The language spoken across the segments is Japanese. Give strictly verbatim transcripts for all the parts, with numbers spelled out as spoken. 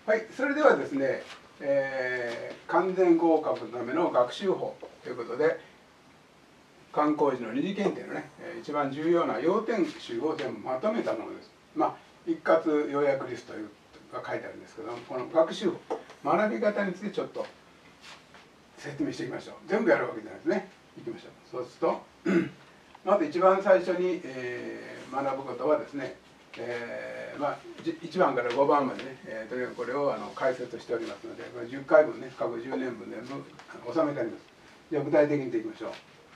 はい、それではですね、えー、完全合格のための学習法ということで、観光時の二次検定のね、一番重要な要点集を全部まとめたものです。まあ、一括要約リストが書いてあるんですけども、この学習法、学び方についてちょっと説明していきましょう。全部やるわけじゃないですね。いきましょう。そうすると、まず一番最初に、えー、学ぶことはですね、えーまあ、いちばんからごばんまでね、えー、とにかくこれをあの解説しておりますので、これじゅっかいぶんね、各じゅうねんぶん全部収めてあります。じゃあ具体的に見ていきましょう。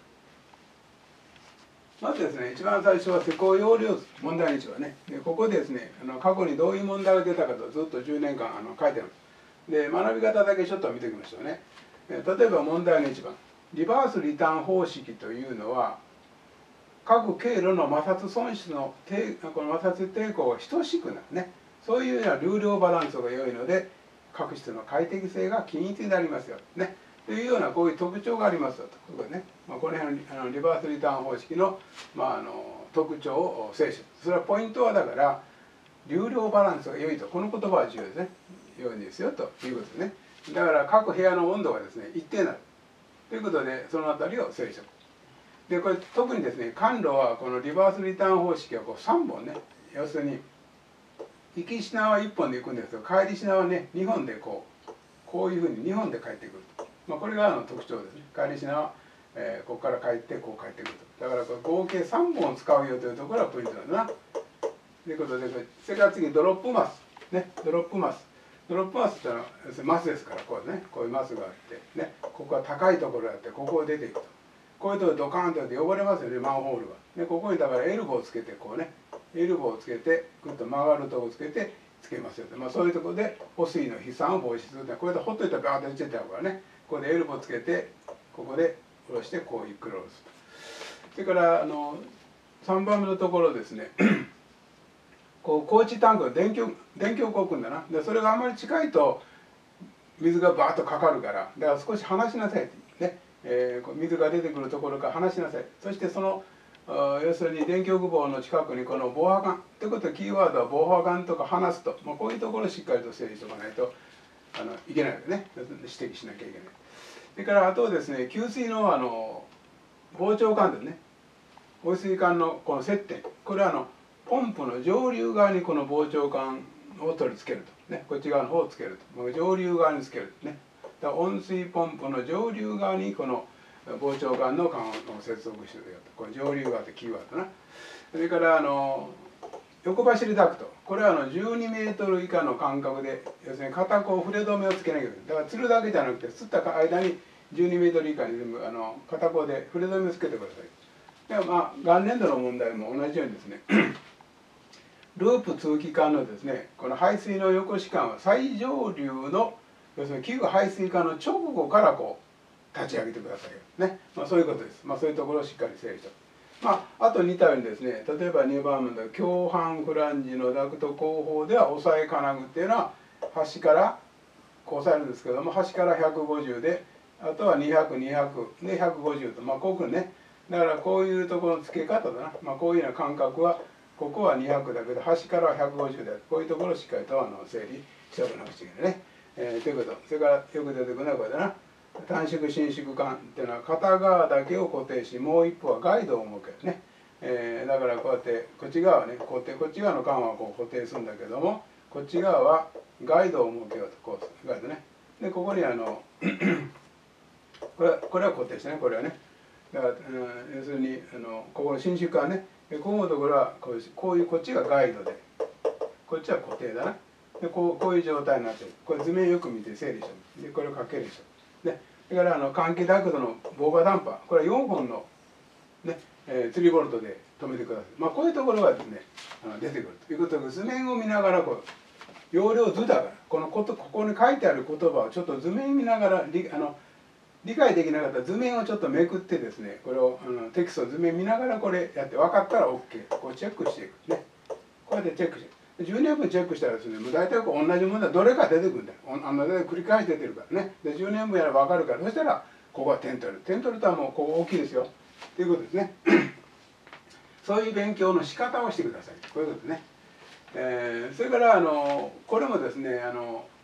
まずですね、一番最初は施工要領図、問題日はね、でここでですね、あの過去にどういう問題が出たかとずっとじゅうねんかんあの書いてある。で、学び方だけちょっと見ていきましょうね。例えば問題のいちばん、リバースリターン方式というのは、各経路の摩擦損失のこの摩擦抵抗が等しくなるね、そういうような流量バランスが良いので、各質の快適性が均一になりますよね。というようなこういう特徴がありますよということでね、まあ、この辺のあのリバースリターン方式の、まあ、あの特徴を整理する。それはポイントはだから流量バランスが良いと、この言葉は重要ですね。良いですよということですね。だから各部屋の温度がですね一定になるということで、そのあたりを整理しておく。でこれ特にですね、管路はこのリバースリターン方式はこうさんぼんね、要するに行き品はいっぽんで行くんですけど、帰り品はねにほんでこうこういうふうににほんで帰ってくると、まあ、これがあの特徴ですね。帰り品は、えー、ここから帰ってこう帰ってくると。だからこれ合計さんぼん使うよというところがポイントなんだな。ということで、それから次ドロップマスね、ドロップマスドロップマスってのは要するにマスですから、こうね、こういうマスがあってね、ここは高いところがあって、ここを出ていくと。こういうところドカーンとやって汚れますよね、マンホールは。でここにだからエルボーをつけて、こうね、エルボーをつけて、ぐっと曲がるところをつけてつけますよと。まあ、そういうところで汚水の飛散を防止するって、これでほっといたらバーッと落ちてたからね、ここでエルボーをつけて、ここで下ろしてこういうクローズと。それからあのさんばんめのところですねこう高地タンクの電極電極を置くんだな。でそれがあまり近いと水がバーッとかかるから、だから少し離しなさいってね、えー、水が出てくるところから離しなさい。そしてその要するに電極棒の近くにこの防波管ということで、キーワードは防波管とか離すと、まあ、こういうところをしっかりと整理しておかないとあのいけないわけね、指摘しなきゃいけない。それからあとですね、給水のあの膨張管ですね、汚水管のこの接点、これはあのポンプの上流側にこの膨張管を取り付けると、ね、こっち側の方をつけると、上流側につけるね。だから温水ポンプの上流側にこの膨張管の管を接続してるよと、これ上流側ってキーワードな。それからあの横走りダクト、これはあのじゅうにメートル以下の間隔で、要するに片方触れ止めをつけなきゃいけない。だからつるだけじゃなくて、つった間にじゅうにメートル以下に全部あの片方で触れ止めをつけてください。ではまあ元年度の問題も同じようにですねループ通気管のですね、この排水の横支管は最上流の要するに器具排水管の直後からこう立ち上げてくださいよね。まあ、そういうことです。まあ、そういうところをしっかり整理しておく。まあ、あと似たようにですね、例えばにばんめの共犯フランジのダクト後方では押さえ金具っていうのは端からこう押さえるんですけども、端からひゃくごじゅうで、あとはにひゃく、にひゃくでひゃくごじゅうと、まあ、こうくるね。だからこういうところの付け方だな。まあ、こういうような感覚はここはにひゃくだけど端からはひゃくごじゅうである。こういうところをしっかりとあの整理しておかなくちゃいけないね。えー、ということ。それからよく出てくるのはこれだな。短縮伸縮管っていうのは片側だけを固定し、もう一方はガイドを設けるね。えー、だからこうやってこっち側はね固定、こっち側の管はこう固定するんだけども、こっち側はガイドを設けようと、こうガイドね。でここにあのこれはこれは固定してね、これはね。だから、うん、要するにあのここの伸縮管ね、ここのところはこういう、こういうこっちがガイドで、こっちは固定だな。でこうこういう状態になってる。これ図面よく見て整理しておく。でこれをかけるでしょ。でそれからあの換気ダクトのボーバーダンパー、これはよんほんの、ねえー、釣りボルトで止めてください。まあ、こういうところがですねあの出てくるということで、図面を見ながらこう要領図だからこのことここに書いてある言葉をちょっと図面見ながら理あの理解できなかったら図面をちょっとめくってですね、これをあのテキスト図面見ながらこれやって分かったら OK、こうチェックしていくね。こうやってチェックしてじゅうねんぶんチェックしたらですね、もう大体こう同じものはどれか出てくるんだよ。あの繰り返し出てるからね。でじゅうねんぶんやら分かるから、そしたらここは点取る。点取るとはもうここ大きいですよということですね。そういう勉強の仕方をしてください。こういうことですね。えー、それからあのこれもですねあの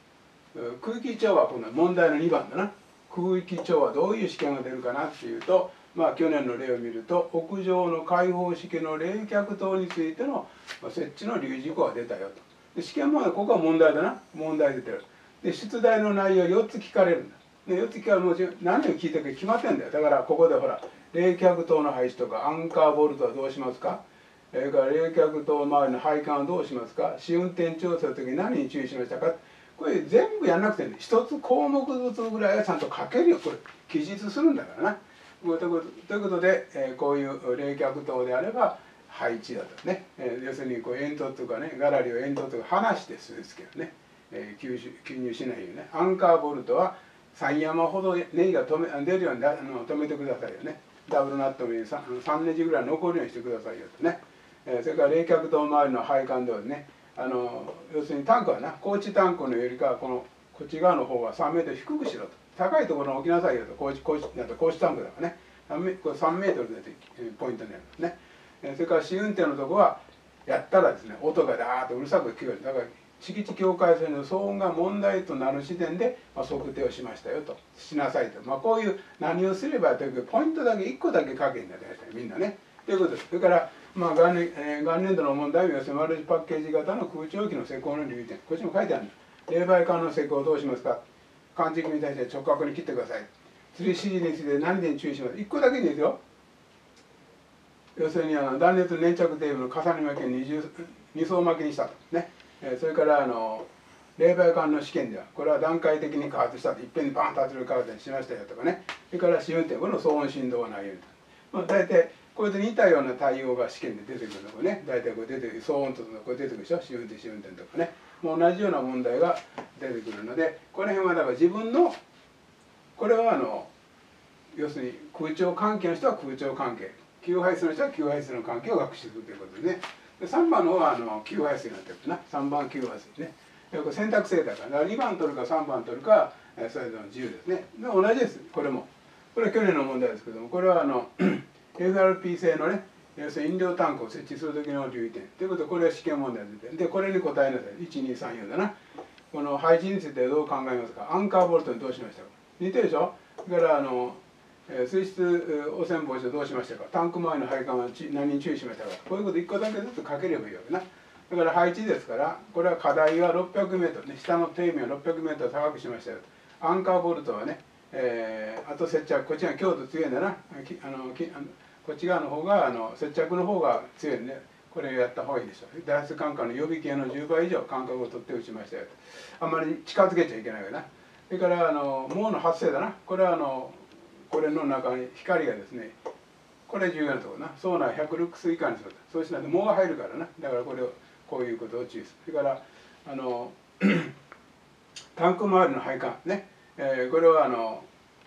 空気調和は今度は問題のにばんだな。空気調和どういう試験が出るかなっていうと、まあ去年の例を見ると屋上の開放式の冷却塔についての設置の留意事項が出たよと。で試験問題ここは問題だな。問題出てる。で出題の内容よっつ聞かれるんだ。でよっつ聞かれるもちろん何を聞いてるか決まってんだよ。だからここでほら冷却塔の配置とかアンカーボルトはどうしますか、それから冷却塔周りの配管はどうしますか、試運転調査の時に何に注意しましたか、これ全部やんなくてね、一つ項目ずつぐらいはちゃんと書けるよ。これ記述するんだからな。ということで、えー、こういう冷却塔であれば配置だとね、えー、要するにこう煙突とかね、ガラリを煙突とか離してするんですけどね、えー、吸収吸入しないよね。アンカーボルトはさん山ほどネジが止め出るようにあの止めてくださいよね。ダブルナットに 3, さんネジぐらい残るようにしてくださいよとね。えー、それから冷却塔周りの配管ではね、あの要するにタンクはな、高地タンクのよりかはこのこっち側の方はさんメートル低くしろと。高いところに置きなさいよと。高地高地だと高地タンクだからね。さんメートルでポイントになるんですね。えー、それから試運転のとこはやったらですね、音がダーッとうるさく聞こえる。だから敷地境界線の騒音が問題となる時点で、まあ、測定をしましたよとしなさいと、まあ、こういう何をすればというポイントだけいっこだけ書けんだよみんなね。ということです。それから、まあ元年えー、元年度の問題は要するにマルチパッケージ型の空調機の施工の留意点、こっちも書いてあるんだ。冷媒管の施工をどうしますか、管軸に対して直角に切ってください。吊り指示について何点注意します。いっこだけですよ。要するにあの断熱粘着テープの重ね巻きをに層巻きにしたとね。それからあの冷媒管の試験ではこれは段階的に加圧したと、いっぺんにバンと圧力加圧にしましたよとかね。それから試運転、この騒音振動がないように、まあ、大体これと似たような対応が試験で出てくるのがね、大体これ出てくる、騒音とかこれ出てくるでしょ、試運転試運転とかね、もう同じような問題が出てくるので、この辺はだから自分のこれはあの要するに空調関係の人は空調関係、給排水の人は給排水の関係を学習するということでね。でさんばんの方はあの給排水になってるな、さんばん給排水ね。これ選択制だから、だからにばん取るかさんばん取るか、それぞれの自由ですね。で同じです、これも。これは去年の問題ですけども、これはあのエフアールピー 製のね、要するに飲料タンクを設置する時の留意点ということで、これは試験問題で、でこれに答えなさい。いちにさんよんだな。この配置についてどう考えますか。アンカーボルトにどうしましたか。似てるでしょ。だからあの水質汚染防止をどうしましたか。タンク周りの配管は何に注意しましたか。こういうこといっこだけずつ書ければいいわけな。だから配置ですから、これは課題はろっぴゃくメートルね、下の底面をろっぴゃくメートル高くしましたよ。アンカーボルトはね、えー、あと接着、こっちが強度強いんだな。あのきあのこっち側の方があの接着の方が強いんで、これをやった方がいいでしょう。脱出間隔の予備計のじゅうばい以上間隔を取って打ちましたよ。あんまり近づけちゃいけないわけな。それからあの網の発生だな。これはあのこれの中に光がですね、これ重要なところな。そうなひゃくルックス以下にすると。そうしないと網が入るからな。だからこれをこういうことを注意する。それからあのタンク周りの配管ね、えー、これはあの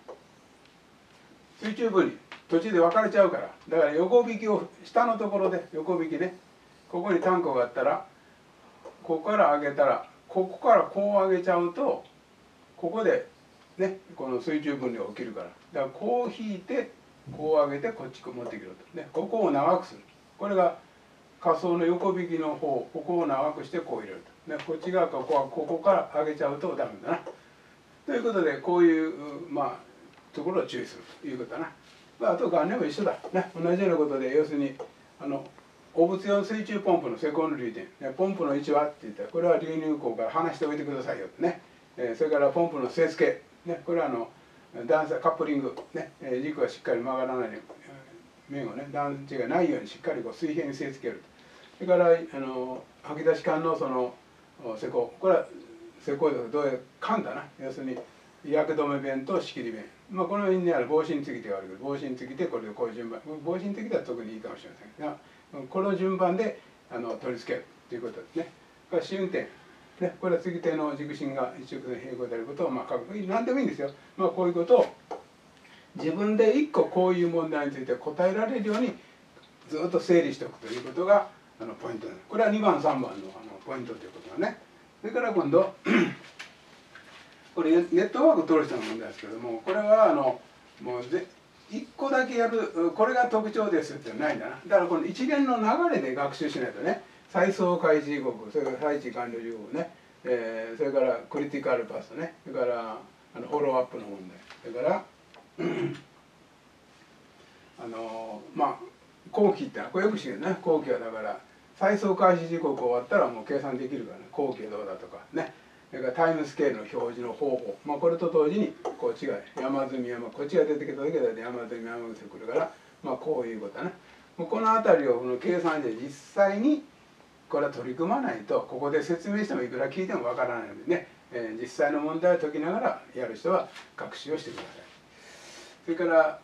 水中分離、途中で分かれちゃうから、だから横引きを下のところで横引きね、ここにタンクがあったらここから上げたら、ここからこう上げちゃうとここでね、この水中分離が起きるから、だからこう引いてこう上げてこっち持ってくると、ね、ここを長くする。これが下層の横引きの方、ここを長くしてこう入れると、ね、こっち側からここはここから上げちゃうとダメだな。ということでこういうまあところを注意するということだな。まあ、あと元年も一緒だ、ね、同じようなことで、要するにあの汚物用水中ポンプの施工の留意点、ポンプの位置はって言ったら、これは流入口から離しておいてくださいよとね。それからポンプの据え付け、ね、これはあの段差カップリング、ね、軸がしっかり曲がらないように、面をね、段差がないようにしっかりこう水平に据え付ける。それからあの吐き出し管のその施工、これは施工でどういう管だな、要するに焼け止め弁と仕切り弁、まあ、この辺にある防止についてがあるけど、防止についてこれでこういう順番、防止については特にいいかもしれませんが、この順番であの取り付けるということですね。これ試運転、ね、これは継ぎ手の軸心が一直線平行であることをまあ書く、何でもいいんですよ。まあ、こういうことを自分で一個こういう問題について答えられるようにずっと整理しておくということがあのポイントです。これはにばんさんばんのあのポイントということだね。それから今度これネットワーク取る人の問題ですけども、これはあのもうぜいっこだけやる、これが特徴ですってないんだな。だからこの一連の流れで学習しないとね、再送開示時刻、それから配置完了時刻ね、 えー、それからクリティカルパスね、それからあのフォローアップの問題、それからあのまあ後期ってのはこれよく知るね。後期はだから再送開始時刻終わったらもう計算できるからね。後期はどうだとかね、それからタイムスケールの表示の方法、まあ、これと同時にこっちが山積み山、こっちが出てきた時は山積み山口くるから、まあこういうことだね。もうこの辺りをこの計算で実際にこれは取り組まないと、ここで説明してもいくら聞いてもわからないのでね、えー、実際の問題を解きながらやる人は学習をしてください。それから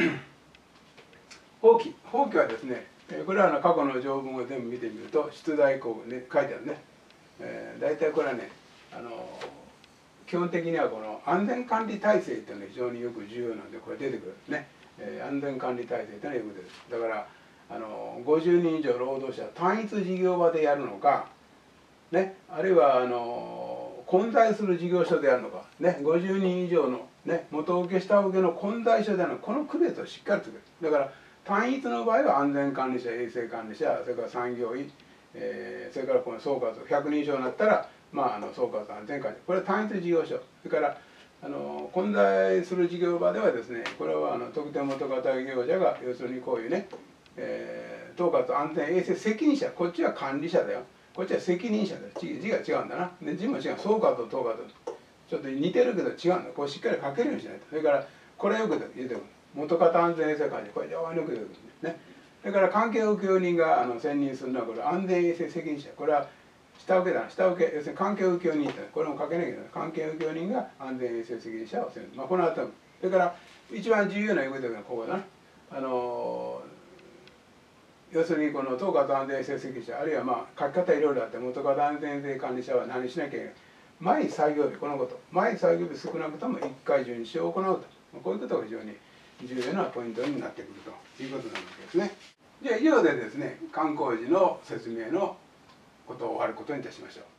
法規法規はですね、これらの過去の条文を全部見てみると出題項ね書いてあるね、えー、大体これはね、あの基本的にはこの安全管理体制っていうのが非常によく重要なんでこれ出てくるね、えー、安全管理体制っていうのはよく出る。だからあのごじゅうにん以上労働者単一事業場でやるのか、ね、あるいはあの混在する事業所でやるのか、ね、ごじゅうにん以上の、ね、元請け下請けの混在所であるのか、この区別をしっかりつける。だから単一の場合は安全管理者、衛生管理者、それから産業医、えー、それからこの総括ひゃくにん以上になったら、まあ、あの総括安全管理者、これは単一事業所。それからあの混在する事業場ではですね、これはあの特定元型業者が要するにこういうね、えー、統括安全衛生責任者、こっちは管理者だよ、こっちは責任者だよ、字が違うんだな。で字も違う、総括と統括ちょっと似てるけど違うんだ。これしっかり書けるようにしないと。それからこれよく言うてくる。元型安全衛生管理、これ非常によく出てくるんですね。それから関係請負人があの選任するのはこれ安全衛生責任者、これは下請けだな、下請け、要するに関係請負人って、これも書けなきゃいけない。関係請負人が安全衛生責任者を選任。まあこの後、それから一番重要な言うことがここだな。あの要するにこの統括安全衛生責任者、あるいはまあ書き方いろいろあって、元型安全衛生管理者は何しなきゃいけない。毎作業日、このこと、毎作業日少なくともいっかい巡視を行うと、こういうことが非常に重要なポイントになってくるということなわけですね。じゃあ以上でですね、観光時の説明のことを終わることにいたしましょう。